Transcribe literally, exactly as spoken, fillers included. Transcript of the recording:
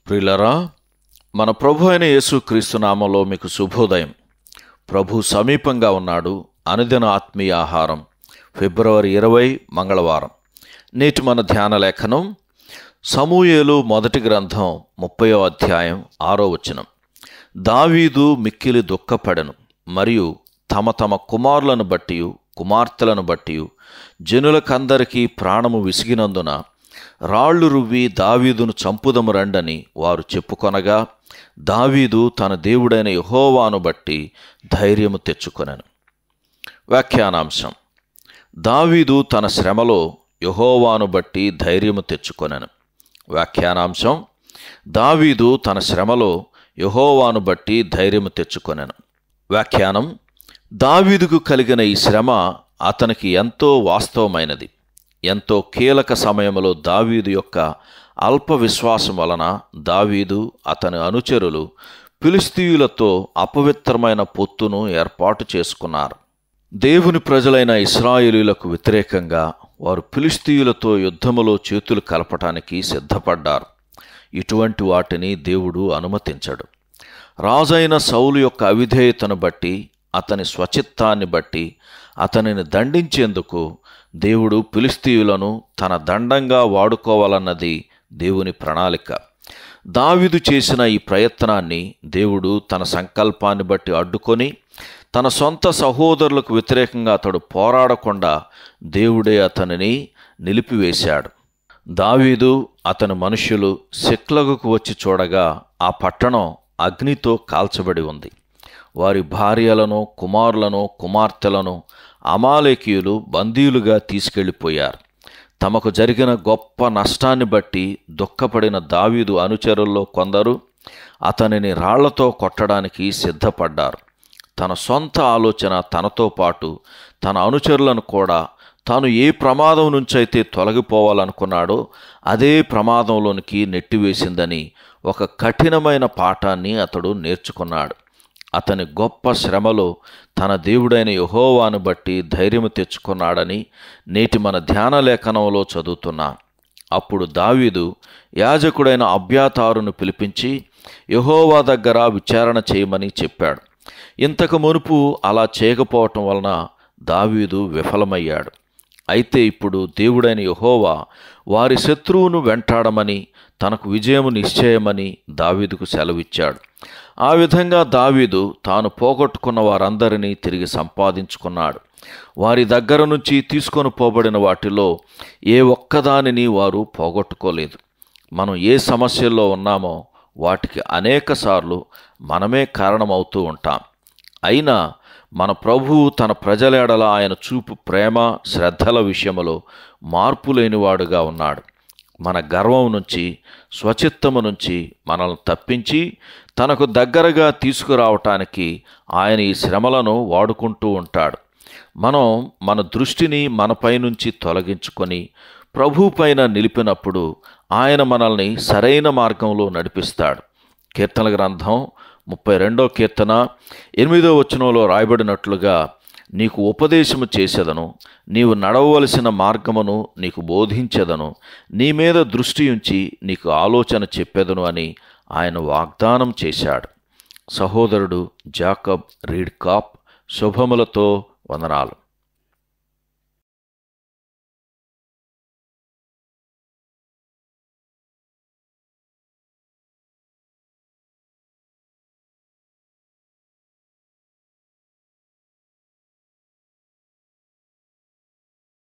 ప్రియులారా, మన ప్రభు అయిన యేసుక్రీస్తు నామములో మీకు శుభోదయం. ప్రభు సమీపంగా ఉన్నాడు. అనుదిన ఆత్మీయ ఆహారం, ఫిబ్రవరి ఇరవై మంగళవారం. నేటి మన ధ్యాన లేఖనం సమూయేలు మొదటి గ్రంథం ముప్పయో అధ్యాయం ఆరో వచనం. దావీదు మిక్కిలి దుఃఖపడెను, మరియు తమ తమ కుమారులను బట్టి కుమార్తెలను బట్టి జనులకందరికీ ప్రాణము విసిగినందున రాళ్లు రువ్వి దావీదును చంపుదము రండని వారు చెప్పుకొనగా, దావీదు తన దేవుడైన యెహోవాను బట్టి ధైర్యము తెచ్చుకొనెను. వ్యాఖ్యానాంశం: దావీదు తన శ్రమలో యెహోవాను బట్టి ధైర్యము తెచ్చుకొనెను. వ్యాఖ్యానాంశం: దావీదు తన శ్రమలో యెహోవాను బట్టి ధైర్యము తెచ్చుకొనెను. వ్యాఖ్యానం: దావీదుకు కలిగిన ఈ శ్రమ అతనికి ఎంతో వాస్తవమైనది. ఎంతో కీలక సమయంలో దావీదు యొక్క అల్ప విశ్వాసం వలన దావీదు, అతని అనుచరులు ఫిలిష్తీయులతో అపవిత్రమైన పొత్తును ఏర్పాటు చేసుకున్నారు. దేవుని ప్రజలైన ఇశ్రాయేలీయులకు వ్యతిరేకంగా వారు ఫిలిష్తీయులతో యుద్ధములో చేతులు కలపటానికి సిద్ధపడ్డారు. ఇటువంటి వాటిని దేవుడు అనుమతించడు. రాజైన సౌలు యొక్క అవిధేయతను బట్టి, అతని స్వచిత్తాన్ని బట్టి అతనిని దండించేందుకు దేవుడు ఫిలిష్తీయులను తన దండంగా వాడుకోవాలన్నది దేవుని ప్రణాళిక. దావీదు చేసిన ఈ ప్రయత్నాన్ని దేవుడు తన సంకల్పాన్ని బట్టి అడ్డుకొని, తన సొంత సహోదరులకు వ్యతిరేకంగా అతడు పోరాడకుండా దేవుడే అతనిని నిలిపివేశాడు. దావీదు, అతని మనుష్యులు సిక్లగుకు వచ్చి చూడగా ఆ పట్టణం అగ్నితో కాల్చబడి ఉంది. వారి భార్యలను, కుమారులను, కుమార్తెలను అమాలేకీయులు బందీలుగా తీసుకెళ్ళిపోయారు. తమకు జరిగిన గొప్ప నష్టాన్ని బట్టి దుఃఖపడిన దావీదు అనుచరుల్లో కొందరు అతనిని రాళ్లతో కొట్టడానికి సిద్ధపడ్డారు. తన సొంత ఆలోచన తనతో పాటు తన అనుచరులను కూడా తాను ఏ ప్రమాదం నుంచైతే తొలగిపోవాలనుకున్నాడో అదే ప్రమాదంలోనికి నెట్టివేసిందని ఒక కఠినమైన పాఠాన్ని అతడు నేర్చుకున్నాడు. అతని గొప్ప శ్రమలో తన దేవుడైన యెహోవాను బట్టి ధైర్యము తెచ్చుకున్నాడని నేటి మన ధ్యాన లేఖనంలో చదువుతున్నాను. అప్పుడు దావీదు యాజకుడైన అబ్యాతారును పిలిపించి యెహోవా దగ్గర విచారణ చేయమని చెప్పాడు. ఇంతకు మునుపు అలా చేయకపోవటం వలన దావీదు విఫలమయ్యాడు. అయితే ఇప్పుడు దేవుడైన యెహోవా వారి శత్రువును వెంటాడమని, తనకు విజయము నిశ్చయమని దావీదుకు సెలవిచ్చాడు. ఆ విధంగా దావీదు తాను పోగొట్టుకున్న వారందరినీ తిరిగి సంపాదించుకున్నాడు. వారి దగ్గర నుంచి తీసుకొని పోబడిన వాటిలో ఏ ఒక్కదానిని వారు పోగొట్టుకోలేదు. మనం ఏ సమస్యల్లో ఉన్నామో వాటికి అనేకసార్లు మనమే కారణమవుతూ ఉంటాం. అయినా మన ప్రభువు తన ప్రజల ఎడల ఆయన చూపు ప్రేమ, శ్రద్ధల విషయంలో మార్పు లేనివాడుగా ఉన్నాడు. మన గర్వం నుంచి, స్వచిత్తము నుంచి మనల్ని తప్పించి తనకు దగ్గరగా తీసుకురావటానికి ఆయన ఈ శ్రమలను వాడుకుంటూ ఉంటాడు. మనం మన దృష్టిని మనపై నుంచి తొలగించుకొని ప్రభు పైన నిలిపినప్పుడు ఆయన మనల్ని సరైన మార్గంలో నడిపిస్తాడు. కీర్తనల గ్రంథం ముప్పై రెండో కీర్తన ఎనిమిదో వచనంలో రాయబడినట్లుగా, నీకు ఉపదేశము చేసేదను, నీవు నడవవలసిన మార్గమును నీకు బోధించెదను, నీ మీద దృష్టి ఉంచి నీకు ఆలోచన చెప్పెదను అని ఆయన వాగ్దానం చేశాడు. సహోదరుడు జాకబ్ రీడ్ కాప్. శుభములతో వందనాలు.